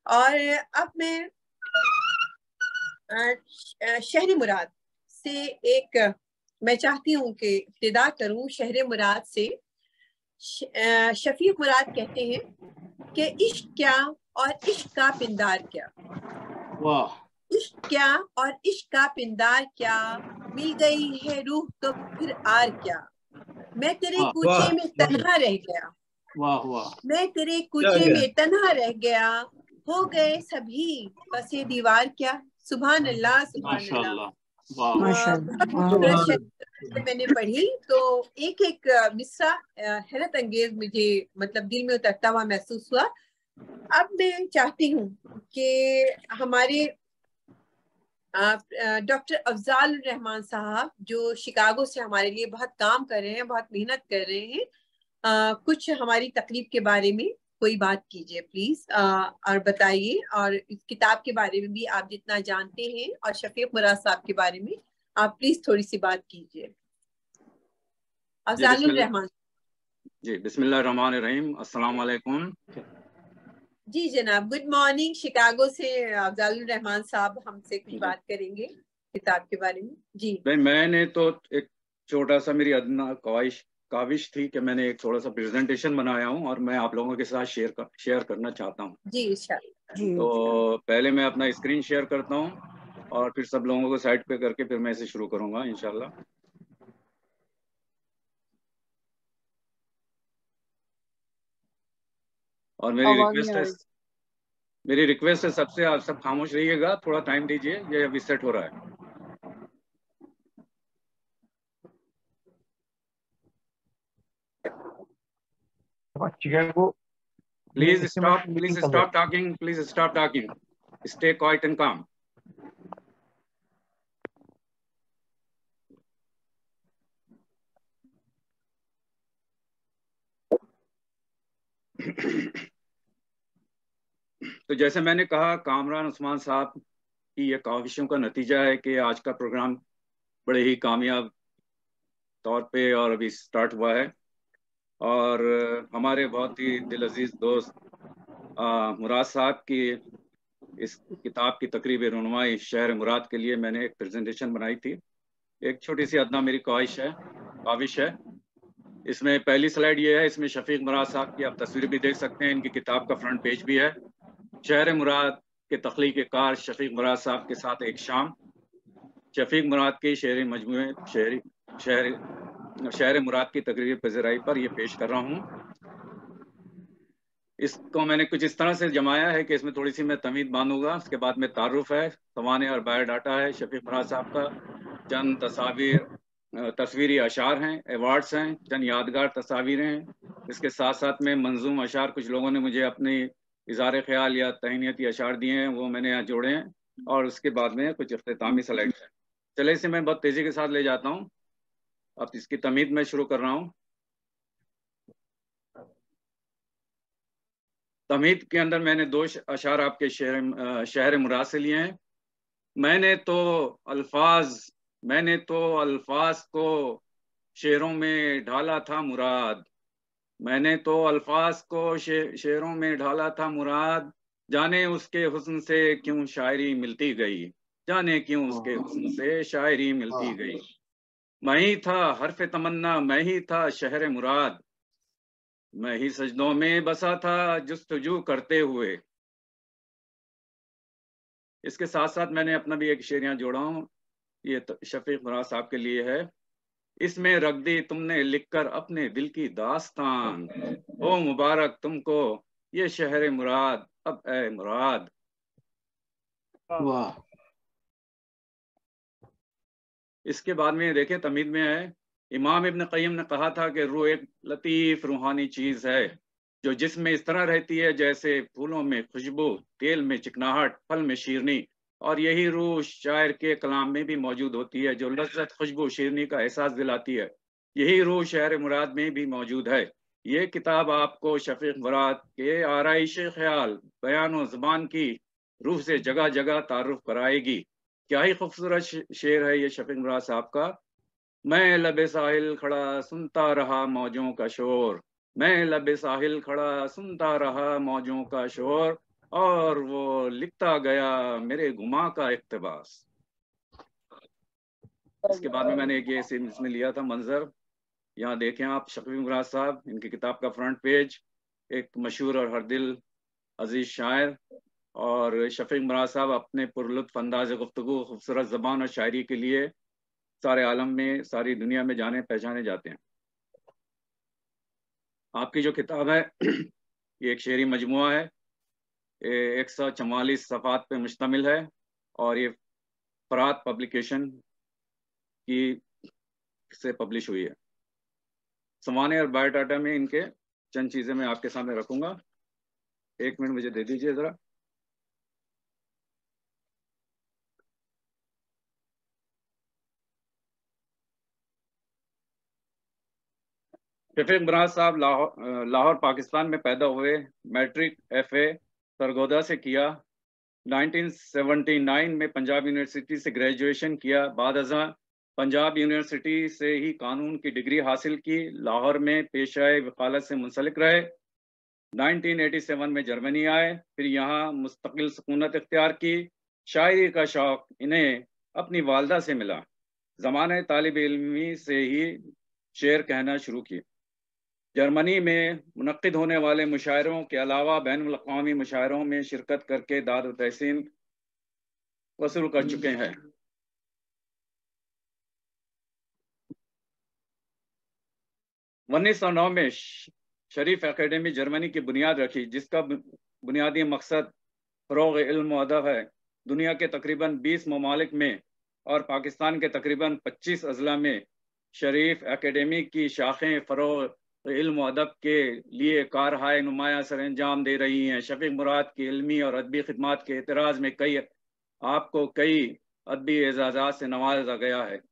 और अब मैं शहर मुराद से मैं चाहती हूँ कि इब्तिदा करूँ शहर मुराद से। शफीक मुराद कहते हैं कि इश्क क्या और इश्क का पिंदार क्या। वाह। इश्क क्या और इश्क का पिंदार क्या, मिल गई है रूह तो फिर आर क्या। मैं तेरे कूचे में तन्हा रह गया, वाह वाह, मैं तेरे कूचे में तन्हा रह गया, हो गए सभी बसे दीवार क्या। सुभान अल्लाह, सुभान अल्लाह। मैंने पढ़ी तो एक एक मिसरा हैरत अंगेज मुझे मतलब दिल में उतरता हुआ महसूस हुआ। अब मैं चाहती हूँ कि हमारे डॉक्टर अफजाल रहमान साहब जो शिकागो से हमारे लिए बहुत काम कर रहे हैं, बहुत मेहनत कर रहे हैं, कुछ हमारी तकलीफ के बारे में कोई बात कीजिए प्लीज, और बताइए। और इस किताब के बारे में भी आप जितना जानते हैं और शफीक मुराद साहब के बारे में आप प्लीज थोड़ी सी बात कीजिए। अफजालुर रहमान जी, बिस्मिल्लाहिर्रहमानिर्रहीम, अस्सलाम वालेकुम। जी जनाब, गुड मॉर्निंग। शिकागो से अफजालुर रहमान साहब हमसे कुछ बात करेंगे किताब के बारे में। जी भाई, मैंने तो एक छोटा सा, मेरी अदना काविश थी कि मैंने एक थोड़ा सा प्रेजेंटेशन बनाया हूँ और मैं आप लोगों के साथ शेयर करना चाहता हूँ। जी तो पहले मैं अपना स्क्रीन शेयर करता हूँ और फिर सब लोगों को साइड पे करके फिर मैं इसे शुरू करूंगा इंशाल्लाह। और मेरी रिक्वेस्ट है सबसे, आप सब खामोश रहिएगा, थोड़ा टाइम दीजिए, ये अभी सेट हो रहा है। Please stop talking. Please stop talking. Stay quiet and calm. तो जैसे मैंने कहा, कामरान उस्मान साहब की ये काविशों का नतीजा है कि आज का प्रोग्राम बड़े ही कामयाब तौर पे और अभी स्टार्ट हुआ है। और हमारे बहुत ही दिल अजीज दोस्त मुराद साहब की इस किताब की तकरीब रुनमाई शहर मुराद के लिए मैंने एक प्रेजेंटेशन बनाई थी। एक छोटी सी अदना मेरी काविश है। इसमें पहली स्लाइड ये है, इसमें शफीक मुराद साहब की आप तस्वीर भी देख सकते हैं, इनकी किताब का फ्रंट पेज भी है। शहर मुराद के तख्लीक कार शफीक मुराद साहब के साथ एक शाम, शफीक मुराद के शेरी मजमूए शहर मुराद की तकरीर पज़ीराई पर यह पेश कर रहा हूँ। इसको मैंने कुछ इस तरह से जमाया है कि इसमें थोड़ी सी मैं तमीद बांधूंगा, उसके बाद में तारुफ है, सवाने और बायोडाटा है शफीक मुराद साहब का, चंद तस्वीरी अशार हैं, अवार्ड्स हैं, चंद यादगार तस्वीरें हैं। इसके साथ साथ में मंजूम अशार कुछ लोगों ने मुझे अपने इज़ार ख्याल या तहनीती अशार दिए हैं, वो मैंने यहाँ जोड़े हैं। और उसके बाद में कुछ इख्तितामी स्लाइड्स हैं। चले इसे मैं बहुत तेज़ी के साथ ले जाता हूँ। अब इसकी तमीद मैं शुरू कर रहा हूँ। तमीद के अंदर मैंने दो अशार आपके शहर मुराद से लिए हैं। मैंने तो अल्फाज को शेरों में ढाला था मुराद, मैंने तो अल्फाज को शेरों में ढाला था मुराद, जाने उसके हुस्न से क्यों शायरी मिलती गई, जाने क्यों उसके हुस्न से शायरी मिलती गई। मैं ही था हर्फ तमन्ना, मैं ही था शहर मुराद, मैं ही सजदों में बसा था जुस्तजू करते हुए। इसके साथ साथ मैंने अपना भी एक शेर यहाँ जोड़ा हूँ, ये शफीक मुराद साहब के लिए है। इसमें रख दी तुमने लिखकर अपने दिल की दास्तान, ओ मुबारक तुमको ये शहर मुराद, अब ए मुराद। वाह। इसके बाद में देखें तमीद में है, इमाम इब्न क़य्यिम ने कहा था कि रूह एक लतीफ़ रूहानी चीज़ है जो जिसमें इस तरह रहती है जैसे फूलों में खुशबू, तेल में चिकनाहट, फल में शीरनी। और यही रूह शायर के कलाम में भी मौजूद होती है जो लज्जत, खुशबू, शीरनी का एहसास दिलाती है। यही रूह शहर मुराद में भी मौजूद है। ये किताब आपको शफीक मुराद के आराइश ख्याल, बयान व ज़ुबान की रूह से जगह जगह तारुफ कराएगी। क्या ही खूबसूरत शेर है ये शफीक मुराद साहब का। मैं लबे साहिल खड़ा सुनता रहा मौजों का शोर, मैं लबे साहिल खड़ा सुनता रहा मौजों का शोर, और वो लिखता गया मेरे गुमा का इक़्तिबास। इसके बाद में मैंने एक ये इसमें लिया था मंजर, यहाँ देखें आप, शफीक मुराद साहब, इनकी किताब का फ्रंट पेज, एक मशहूर और हर दिल अजीज शायर। और शफीक मुराद साहब अपने पुरलुत्फ अंदाज गुफ्तगू, खूबसूरत ज़बान और शायरी के लिए सारे आलम में, सारी दुनिया में जाने पहचाने जाते हैं। आपकी जो किताब है ये एक शेरी मजमुआ है, 144 सफ़ात पे मुश्तमिल है और ये फरात पब्लिकेशन की से पब्लिश हुई है। सवाने और बायोडाटा में इनके चंद चीज़ें मैं आपके सामने रखूंगा। एक मिनट मुझे दे दीजिए ज़रा। शफीक मुराद साहब लाहौर पाकिस्तान में पैदा हुए। मैट्रिक FA सरगोदा से किया। 1979 में पंजाब यूनिवर्सिटी से ग्रेजुएशन किया। बाद अज़ां पंजाब यूनिवर्सिटी से ही कानून की डिग्री हासिल की। लाहौर में पेशाए वकालत से मुंसलिक रहे। 1987 में जर्मनी आए, फिर यहाँ मुस्तकिल सुकूनत इख्तियार की। शायरी का शौक इन्हें अपनी वालदा से मिला। ज़माने तालिब इल्मी से ही शेर कहना शुरू की। जर्मनी में मुनक्किद होने वाले मुशायरों के अलावा बैनुल अक़वामी मुशायरों में शिरकत करके दाद व तहसीन वसूल कर चुके हैं। 1909 में शरीफ एकेडमी जर्मनी की बुनियाद रखी, जिसका बुनियादी मकसद फ़रोग़ इल्म व अदब है। दुनिया के तकरीबन 20 ममालिक में और पाकिस्तान के तकरीबन 25 अज़ला में शरीफ एकेडमी की शाखें फ़रोग़ इल्म व अदब के लिए कारहाय नुमाया सर अंजाम दे रही हैं। शफीक मुराद की इल्मी और अदबी खिदमात के एतराज़ में आपको कई अदबी एजाज़ात से नवाजा गया है।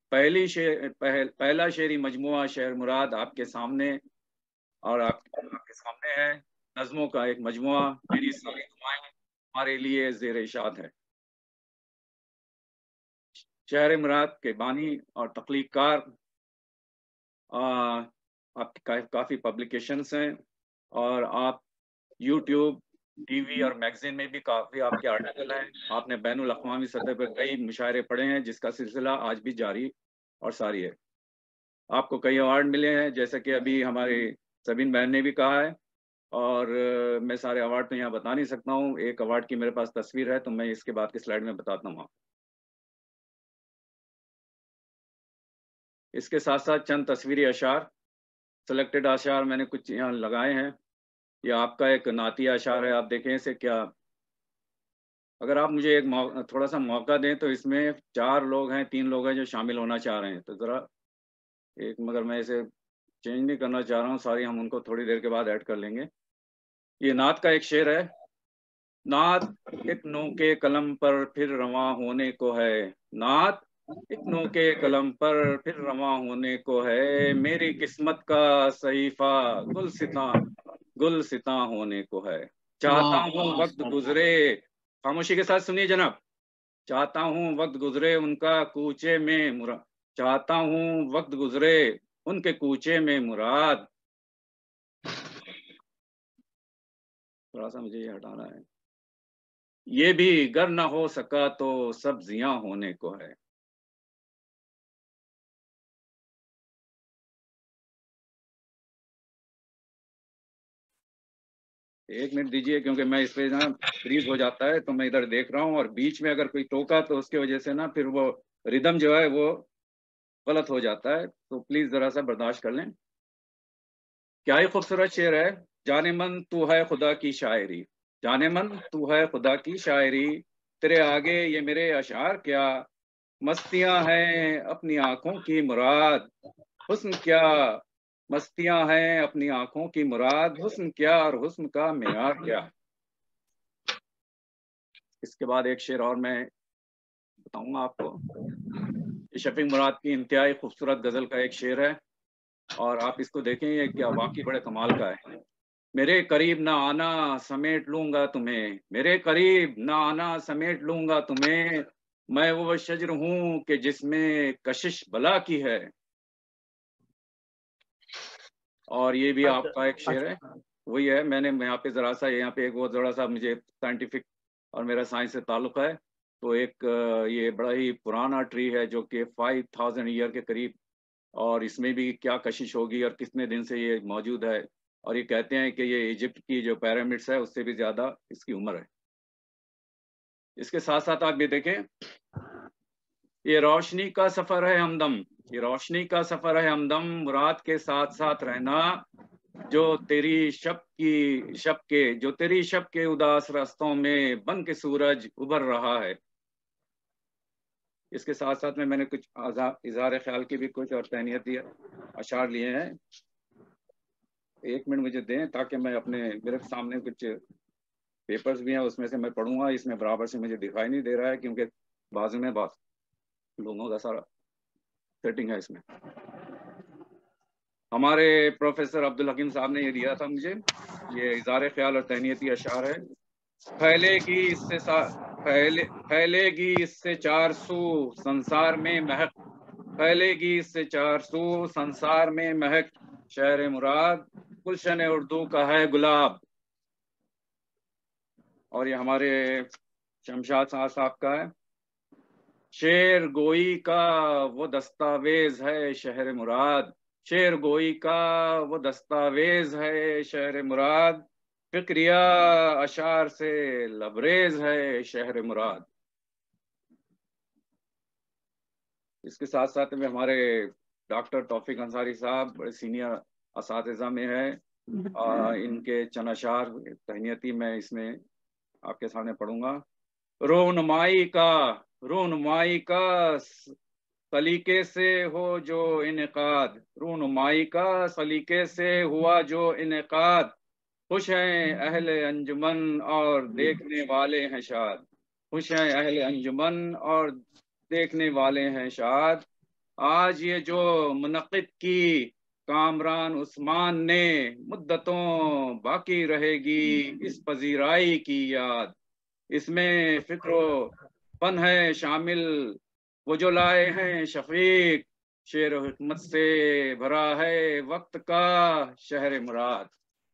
पहला शेरी मजमुआ शेर मुराद आपके सामने और आपके सामने है। नज़मों का एक मजमुआ, मेरी सारी दुआएं हमारे लिए ज़ेर इशात है। शेर मुराद के बानी और तख्लीक़कार आपकी काफ़ी पब्लिकेशंस हैं और आप यूट्यूब, TV और मैगजीन में भी काफ़ी आपके आर्टिकल हैं। आपने बैनुल अक़वामी सतह पर कई मुशायरे पढ़े हैं, जिसका सिलसिला आज भी जारी और सारी है। आपको कई अवार्ड मिले हैं, जैसे कि अभी हमारे सबीन बहन ने भी कहा है, और मैं सारे अवार्ड तो यहाँ बता नहीं सकता हूँ। एक अवार्ड की मेरे पास तस्वीर है, तो मैं इसके बाद की स्लाइड में बताता हूँ। इसके साथ साथ चंद तस्वीरी अशार, सेलेक्टेड अशार मैंने कुछ यहाँ लगाए हैं। ये आपका एक नाती अशार है, आप देखें इसे। क्या अगर आप मुझे एक थोड़ा सा मौका दें तो इसमें 4 लोग हैं, 3 लोग हैं जो शामिल होना चाह रहे हैं, तो ज़रा एक, मगर मैं इसे चेंज नहीं करना चाह रहा हूँ, सारी हम उनको थोड़ी देर के बाद ऐड कर लेंगे। ये नात का एक शेर है। नात एक नो के कलम पर फिर रवां होने को है। नात एक नो के कलम पर फिर रवां होने को है। मेरी किस्मत का सहीफा गुल सिता होने को है। चाहता हूँ वक्त गुजरे, खामोशी के साथ सुनिए जनाब। चाहता हूँ वक्त गुजरे उनका कूचे में मुराद। चाहता हूँ वक्त गुजरे उनके कूचे में मुराद। थोड़ा सा मुझे ये हटाना है। ये भी गर ना हो सका तो सब जियां होने को है। एक मिनट दीजिए, क्योंकि मैं इस पे ना फ्रीज हो जाता है, तो मैं इधर देख रहा हूँ और बीच में अगर कोई टोका तो उसकी वजह से ना फिर वो रिदम जो है वो गलत हो जाता है, तो प्लीज जरा सा बर्दाश्त कर लें। क्या ही खूबसूरत शेर है। जाने मन तू है खुदा की शायरी, जाने मन तू है खुदा की शायरी, तेरे आगे ये मेरे अशार क्या। मस्तियां हैं अपनी आंखों की मुराद, हुस्न क्या। मस्तियां हैं अपनी आंखों की मुराद, हुस्न क्या और हुस्न का मेयार क्या। इसके बाद एक शेर और मैं बताऊंगा आपको। शफीक मुराद की इंतहाई खूबसूरत गजल का एक शेर है और आप इसको देखें, ये क्या वाकई बड़े कमाल का है। मेरे करीब ना आना समेट लूंगा तुम्हें, मेरे करीब ना आना समेट लूंगा तुम्हें, मैं वो शजर हूं कि जिसमें कशिश बला की है। और ये भी आपका एक शेर है। वही है। मैंने यहाँ पे ज़रा सा, यहाँ पे एक बहुत ज़रा सा मुझे साइंटिफिक और मेरा साइंस से ताल्लुक़ है, तो एक ये बड़ा ही पुराना ट्री है जो कि 5000 ईयर के करीब, और इसमें भी क्या कशिश होगी और कितने दिन से ये मौजूद है। और ये कहते हैं कि ये इजिप्ट की जो पिरामिड्स है उससे भी ज़्यादा इसकी उम्र है। इसके साथ साथ आप ये देखें, ये रोशनी का सफ़र है हमदम, ये रोशनी का सफ़र है हमदम, मुराद के साथ साथ रहना, जो तेरी शब के उदास रास्तों में बन के सूरज उभर रहा है। इसके साथ साथ में मैंने कुछ इज़हार ख्याल की भी कुछ और तहनीती अशार लिए हैं। 1 मिनट मुझे दें ताकि मैं अपने, मेरे सामने कुछ पेपर्स भी हैं, उसमें से मैं पढ़ूंगा। इसमें बराबर से मुझे दिखाई नहीं दे रहा है क्योंकि बाजू में बहुत लोगों का सारा सेटिंग है इसमें। हमारे प्रोफेसर अब्दुल हकीम साहब ने ये दिया था मुझे, ये इज़हार ख्याल और तहनीती अशार है। फैलेगी इससे 400 संसार में महक, फैलेगी इससे 400 संसार में महक, शहर मुराद गुलशन उर्दू का है गुलाब। और ये हमारे शमशाद साहब का है, शेर गोई का वो दस्तावेज है शहर मुराद, शेर गोई का वो दस्तावेज है शहर मुराद, फिक्रिया अशार से लबरेज है शहर मुराद। इसके साथ साथ में हमारे डॉक्टर तौफीक अंसारी साहब बड़े सीनियर असातिज़ा में है, इनके चंद अशार तहनीती मैं इसमें आपके सामने पढ़ूंगा। रोनुमाई का सलीके से हो जो इनेकाद, रोनुमाई का सलीके से हुआ जो इनेकाद, खुश हैं अहले अंजुमन और देखने वाले हैं शाद, खुश हैं अहले अंजुमन और देखने वाले हैं शाद। आज ये जो मुनक़िद की कामरान उस्मान ने, मुद्दतों बाकी रहेगी इस पजीराई की याद, इसमें फिक्रो फन है शामिल वो जो लाए हैं शफीक, शेर हिकमत से भरा है वक्त का शहर मुराद।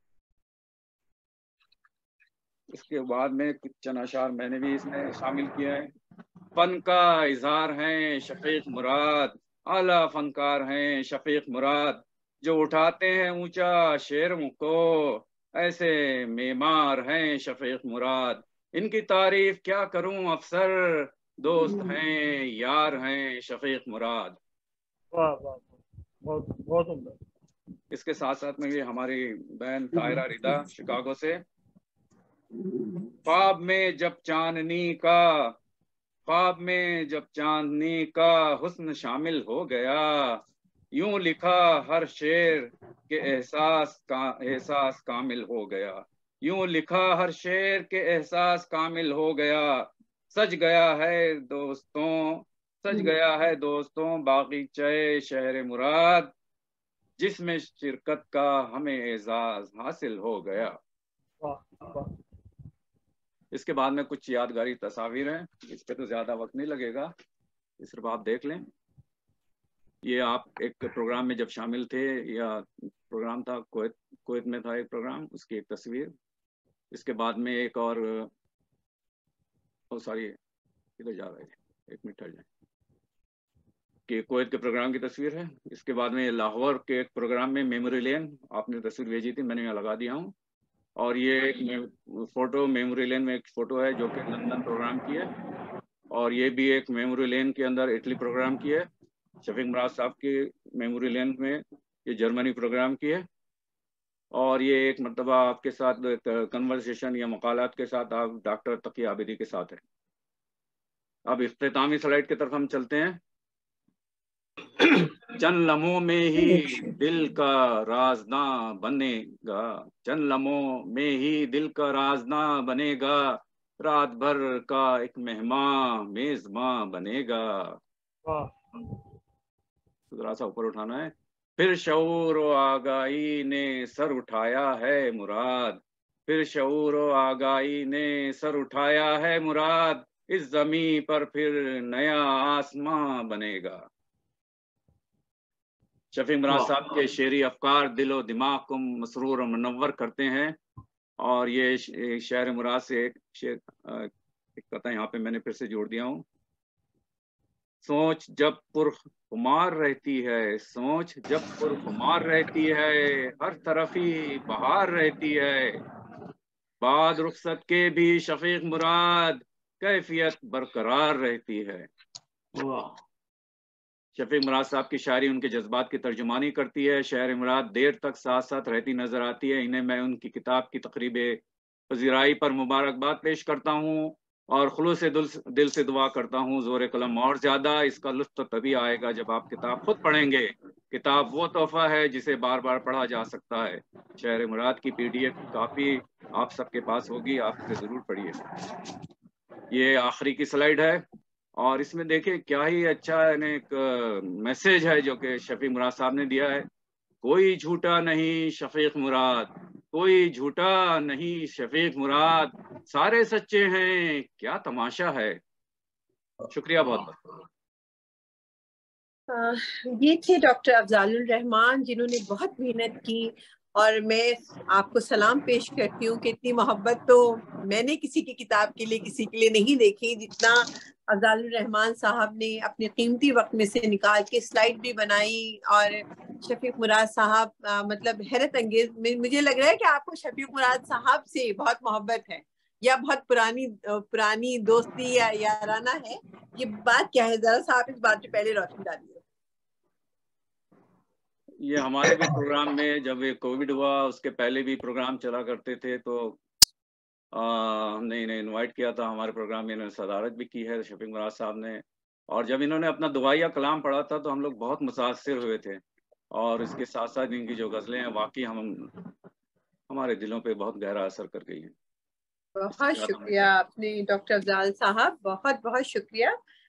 इसके बाद में कुछ चंद अशार मैंने भी इसमें शामिल किया है। फन का इजहार हैं शफीक मुराद, आला फनकार हैं शफीक मुराद, जो उठाते हैं ऊंचा शेर को, ऐसे मेमार हैं शफीक मुराद, इनकी तारीफ क्या करूं अफसर, दोस्त हैं यार हैं शफीक मुराद। वाह वाह, बहुत बहुत उम्दा। इसके साथ साथ में ये हमारी बहन तायरा रिदा शिकागो से, ख्वाब में जब चांदनी का, ख्वाब में जब चांदनी का हुस्न शामिल हो गया, यूं लिखा हर शेर के एहसास कामिल हो गया, यूं लिखा हर शेर के एहसास कामिल हो गया, सज गया है दोस्तों, सज गया है दोस्तों बागीचे शहर मुराद, जिसमें शिरकत का हमें एजाज हासिल हो गया। वाह वाह। इसके बाद में कुछ यादगारी तस्वीर हैं, इस पे तो ज्यादा वक्त नहीं लगेगा, सिर्फ आप देख लें। ये आप एक प्रोग्राम में जब शामिल थे, या प्रोग्राम था कुवैत में था एक प्रोग्राम, उसकी एक तस्वीर। इसके बाद में एक और, सॉरी किधर जा रहे थे, 1 मिनट ठहर जाए, कि कुवैत के प्रोग्राम की तस्वीर है। इसके बाद में लाहौर के एक प्रोग्राम में मेमोरी लेन, आपने तस्वीर भेजी थी, मैंने यहाँ लगा दिया हूँ। और ये एक फोटो मेमोरी लेन में एक फोटो है जो कि लंदन प्रोग्राम की है, और ये भी एक मेमोरी लेन के अंदर इटली प्रोग्राम की है। शफीक मुराद साहब की मेमोरी लेन में ये जर्मनी प्रोग्राम की है। और ये एक मरतबा आपके साथ कन्वर्सेशन या मकालात के साथ आप डॉक्टर तकी आबिदी के साथ है। अब इख्तितामी स्लाइड की तरफ हम चलते हैं। चंद लम्हों में ही दिल का राजना बनेगा, चंद लम्हों में ही दिल का राजना बनेगा, रात भर का एक मेहमान मेजबान बनेगा। जरा सा ऊपर उठाना है। फिर शऊर व आगाही ने सर उठाया है मुराद, फिर शऊर व आगाही ने सर उठाया है मुराद, इस जमीन पर फिर नया आसमां बनेगा। शफीक मुराद साहब के शेरी अफकार दिलो दिमाग को मसरूर और मुनव्वर करते हैं। और ये शेर मुराद से एक शेर एक कथा यहाँ पे मैंने फिर से जोड़ दिया हूँ। सोच जब पुरखुमार रहती है, सोच जब पुरखुमार रहती है, हर तरफ ही बहार रहती है, बाद रुखसत के भी शफीक मुराद कैफियत बरकरार रहती है। शफीक मुराद साहब की शायरी उनके जज्बात की तर्जुमानी करती है। शेर मुराद देर तक साथ साथ रहती नजर आती है। इन्हें मैं उनकी किताब की तकरीब पजीराई पर मुबारकबाद पेश करता हूँ और खुलूस से दिल से दुआ करता हूँ जोर कलम और ज्यादा। इसका लुत्फ तभी आएगा जब आप किताब खुद पढ़ेंगे। किताब वो तोहफा है जिसे बार बार पढ़ा जा सकता है। शेर मुराद की PDF कापी आप सबके पास होगी, आप इसे जरूर पढ़िए। ये आखिरी की स्लाइड है और इसमें देखिए क्या ही अच्छा एक मैसेज है जो कि शफीक मुराद साहब ने दिया है। कोई झूठा नहीं शफीक मुराद, कोई झूठा नहीं शफीक मुराद, सारे सच्चे हैं, क्या तमाशा है। शुक्रिया बहुत बहुत। ये थे डॉक्टर अफजालुर रहमान जिन्होंने बहुत मेहनत की और मैं आपको सलाम पेश करती हूँ कि इतनी मोहब्बत तो मैंने किसी की किताब के लिए किसी के लिए नहीं देखी जितना अफजालुर रहमान साहब ने अपने कीमती वक्त में से निकाल के स्लाइड भी बनाई। और शफीक मुराद साहब मतलब हैरत अंगेज, मुझे लग रहा है कि आपको शफीक मुराद साहब से बहुत मोहब्बत है या बहुत पुरानी दोस्ती या याराना है। ये बात क्या है, जरा सा आप इस बात पे पहले रोशनी डालिए। ये हमारे भी प्रोग्राम में जब ये कोविड हुआ उसके पहले भी प्रोग्राम चला करते थे तो हमने इन्हें इनवाइट किया था हमारे प्रोग्राम में। इन्होंने सदारत भी की है शफीक मुराद साहब ने। और जब इन्होंने अपना दुआया कलाम पढ़ा था तो हम लोग बहुत मुतासिर हुए थे। और इसके साथ साथ इनकी जो गज़लें हैं वाकई हमारे दिलों पे बहुत गहरा असर कर गई हैं। बहुत शुक्रिया आपने डॉक्टर अफजाल साहब, बहुत बहुत शुक्रिया।